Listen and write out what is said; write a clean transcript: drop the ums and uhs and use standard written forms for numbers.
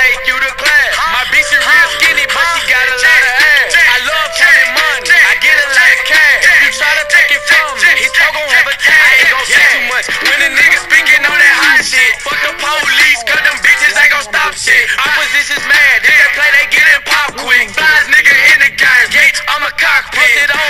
take you to class. My bitch is real skinny, but she got a lot of ass. I love counting money, I get a lot of cash. If you try to take it from me, his toe gon' have a tag. I ain't gon' say too much when the niggas speaking on that hot shit. Fuck the police, cause them bitches ain't gon' stop shit. Opposition's mad, if they play they gettin' pop quick. Flies nigga in the game, Gates, I'm a cockpit.